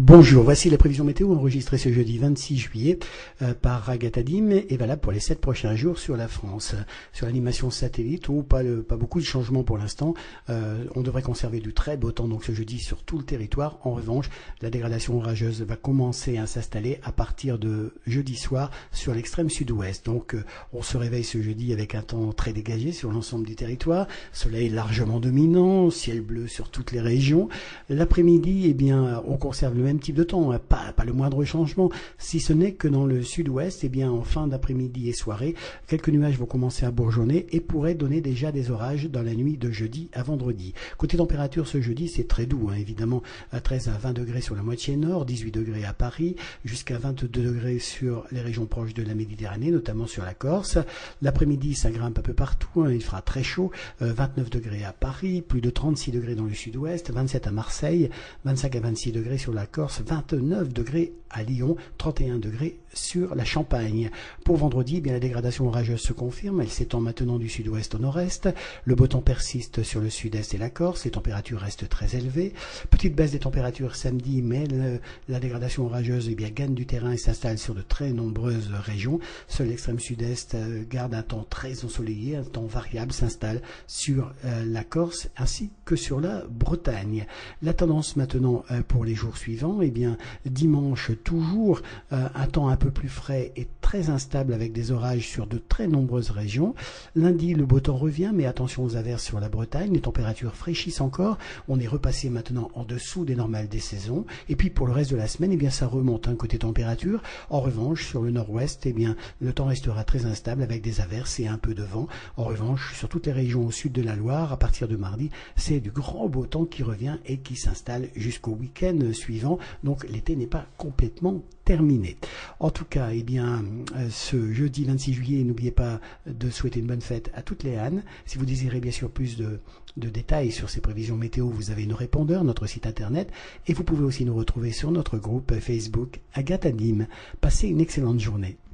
Bonjour, voici la prévision météo enregistrée ce jeudi 26 juillet par Agathadim et valable pour les 7 prochains jours sur la France. Sur l'animation satellite, pas beaucoup de changements pour l'instant. On devrait conserver du très beau temps donc ce jeudi sur tout le territoire. En revanche, la dégradation orageuse va commencer à s'installer à partir de jeudi soir sur l'extrême sud-ouest. Donc on se réveille ce jeudi avec un temps très dégagé sur l'ensemble du territoire, soleil largement dominant, ciel bleu sur toutes les régions. L'après-midi, eh bien, on conserve le même type de temps, pas le moindre changement, si ce n'est que dans le sud-ouest, eh bien, en fin d'après-midi et soirée, quelques nuages vont commencer à bourgeonner et pourraient donner déjà des orages dans la nuit de jeudi à vendredi. Côté température, ce jeudi, c'est très doux, évidemment, à 13 à 20 degrés sur la moitié nord, 18 degrés à Paris, jusqu'à 22 degrés sur les régions proches de la Méditerranée, notamment sur la Corse. L'après-midi, ça grimpe un peu partout, il fera très chaud, 29 degrés à Paris, plus de 36 degrés dans le sud-ouest, 27 à Marseille, 25 à 26 degrés sur la Corse, 29 degrés à Lyon, 31 degrés sur la Champagne. Pour vendredi, eh bien, la dégradation orageuse se confirme, elle s'étend maintenant du sud-ouest au nord-est, le beau temps persiste sur le sud-est et la Corse, les températures restent très élevées, petite baisse des températures samedi, mais la dégradation orageuse eh bien, gagne du terrain et s'installe sur de très nombreuses régions. Seul l'extrême sud-est garde un temps très ensoleillé, un temps variable s'installe sur la Corse ainsi que sur la Bretagne. La tendance maintenant pour les jours suivants, eh bien, dimanche toujours un temps un peu plus frais et très instable avec des orages sur de très nombreuses régions. Lundi, le beau temps revient, mais attention aux averses sur la Bretagne, les températures fraîchissent encore, on est repassé maintenant en dessous des normales des saisons, et puis pour le reste de la semaine, eh bien, ça remonte côté température. En revanche, sur le nord-ouest, eh bien, le temps restera très instable avec des averses et un peu de vent. En revanche, sur toutes les régions au sud de la Loire, à partir de mardi, c'est du grand beau temps qui revient et qui s'installe jusqu'au week-end suivant, donc l'été n'est pas complètement terminé. En tout cas, eh bien, ce jeudi 26 juillet, n'oubliez pas de souhaiter une bonne fête à toutes les ânes. Si vous désirez bien sûr plus de détails sur ces prévisions météo, vous avez nos répondeurs, notre site internet, et vous pouvez aussi nous retrouver sur notre groupe Facebook Agathadim. Passez une excellente journée.